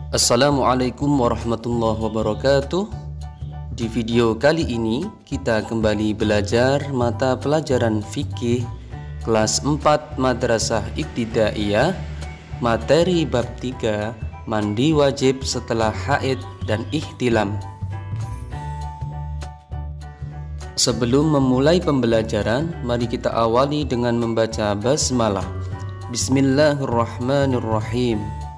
Assalamualaikum warahmatullahi wabarakatuh. Di video kali ini kita kembali belajar mata pelajaran fikih kelas 4 Madrasah Ibtidaiyah, materi bab 3, mandi wajib setelah haid dan ihtilam. Sebelum memulai pembelajaran, mari kita awali dengan membaca basmalah. Bismillahirrahmanirrahim.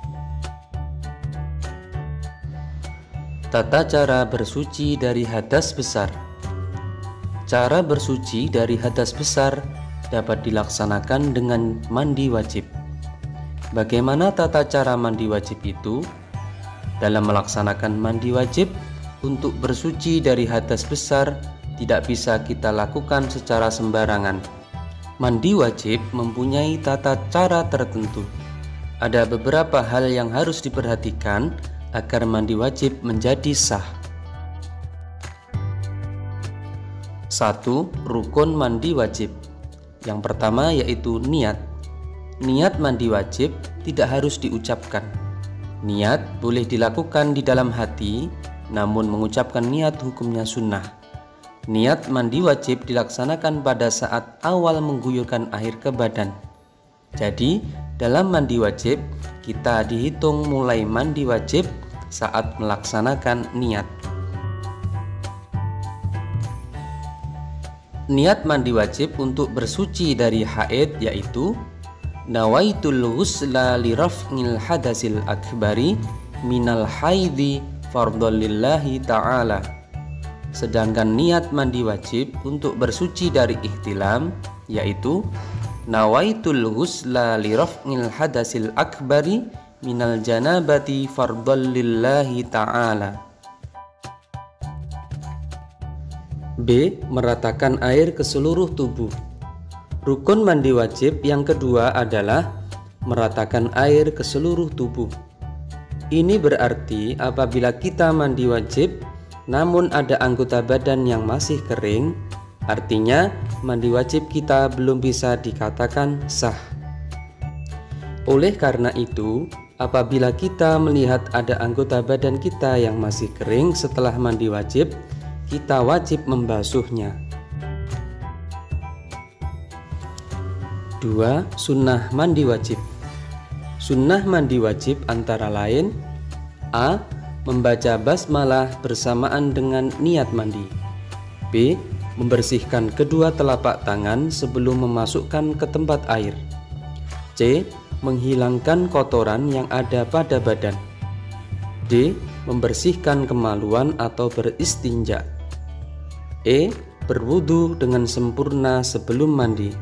Tata cara bersuci dari hadas besar. Cara bersuci dari hadas besar dapat dilaksanakan dengan mandi wajib. Bagaimana tata cara mandi wajib itu? Dalam melaksanakan mandi wajib, untuk bersuci dari hadas besar tidak bisa kita lakukan secara sembarangan. Mandi wajib mempunyai tata cara tertentu. Ada beberapa hal yang harus diperhatikan agar mandi wajib menjadi sah. 1. Rukun mandi wajib. Yang pertama yaitu niat. Niat mandi wajib tidak harus diucapkan. Niat boleh dilakukan di dalam hati, namun mengucapkan niat hukumnya sunnah. Niat mandi wajib dilaksanakan pada saat awal mengguyurkan air ke badan. Jadi, dalam mandi wajib, kita dihitung mulai mandi wajib saat melaksanakan niat. Niat mandi wajib untuk bersuci dari haid yaitu nawaitul ghusla li raf'il hadasil akbari minal haidhi fardhon lillahi ta'ala. Sedangkan niat mandi wajib untuk bersuci dari ihtilam yaitu nawaitul ghusla li raf'il hadasil akbari minal janabati fardhon lillahi ta'ala. B. Meratakan air ke seluruh tubuh. Rukun mandi wajib yang kedua adalah meratakan air ke seluruh tubuh. Ini berarti apabila kita mandi wajib namun ada anggota badan yang masih kering, artinya mandi wajib kita belum bisa dikatakan sah. Oleh karena itu, apabila kita melihat ada anggota badan kita yang masih kering setelah mandi wajib, kita wajib membasuhnya. 2. Sunnah mandi wajib. Sunnah mandi wajib antara lain: A. Membaca basmalah bersamaan dengan niat mandi. B. Membersihkan kedua telapak tangan sebelum memasukkan ke tempat air. C. Menghilangkan kotoran yang ada pada badan. D. Membersihkan kemaluan atau beristinja. E. Berwudu dengan sempurna sebelum mandi.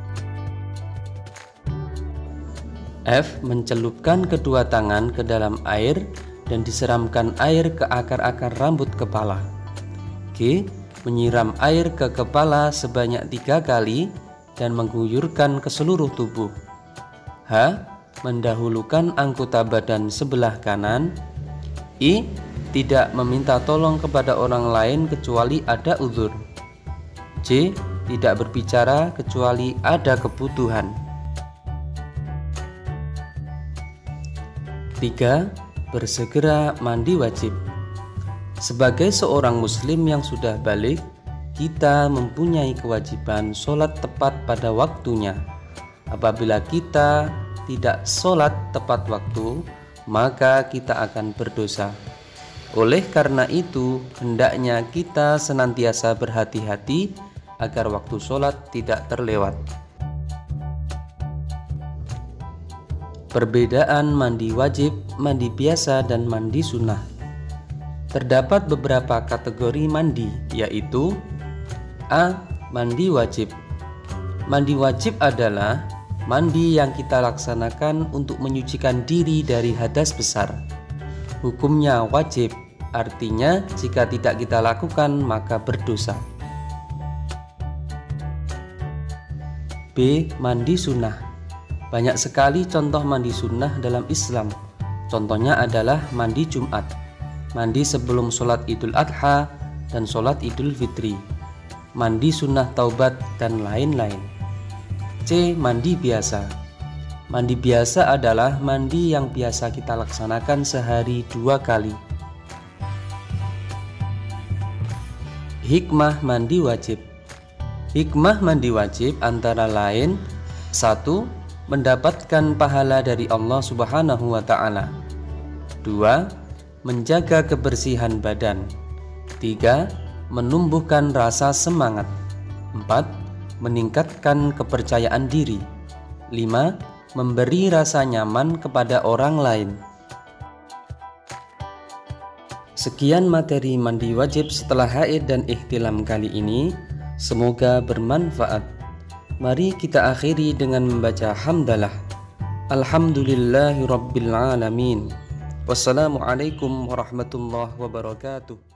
F. Mencelupkan kedua tangan ke dalam air dan disiramkan air ke akar-akar rambut kepala. G. Menyiram air ke kepala sebanyak 3 kali dan mengguyurkan ke seluruh tubuh. H. Mendahulukan anggota badan sebelah kanan. I. Tidak meminta tolong kepada orang lain kecuali ada uzur. J. Tidak berbicara kecuali ada kebutuhan. 3. Bersegera mandi wajib. Sebagai seorang muslim yang sudah balik, kita mempunyai kewajiban sholat tepat pada waktunya. Apabila kita tidak sholat tepat waktu, maka kita akan berdosa. Oleh karena itu, hendaknya kita senantiasa berhati-hati agar waktu sholat tidak terlewat. Perbedaan mandi wajib, mandi biasa, dan mandi sunnah. Terdapat beberapa kategori mandi, yaitu A. Mandi wajib. Mandi wajib adalah mandi yang kita laksanakan untuk menyucikan diri dari hadas besar. Hukumnya wajib, artinya jika tidak kita lakukan maka berdosa. B. Mandi sunnah. Banyak sekali contoh mandi sunnah dalam Islam. Contohnya adalah mandi Jumat, mandi sebelum sholat Idul Adha dan sholat Idul Fitri, mandi sunnah taubat, dan lain-lain. C. Mandi biasa. Mandi biasa adalah mandi yang biasa kita laksanakan sehari 2 kali. Hikmah mandi wajib. Hikmah mandi wajib antara lain: 1. Mendapatkan pahala dari Allah Subhanahu wa Ta'ala. 2. Menjaga kebersihan badan. 3. Menumbuhkan rasa semangat. 4. Meningkatkan kepercayaan diri. 5. Memberi rasa nyaman kepada orang lain. Sekian materi mandi wajib setelah haid dan ihtilam kali ini. Semoga bermanfaat. Mari kita akhiri dengan membaca hamdalah. Alhamdulillahirabbil alamin. Wassalamualaikum warahmatullahi wabarakatuh.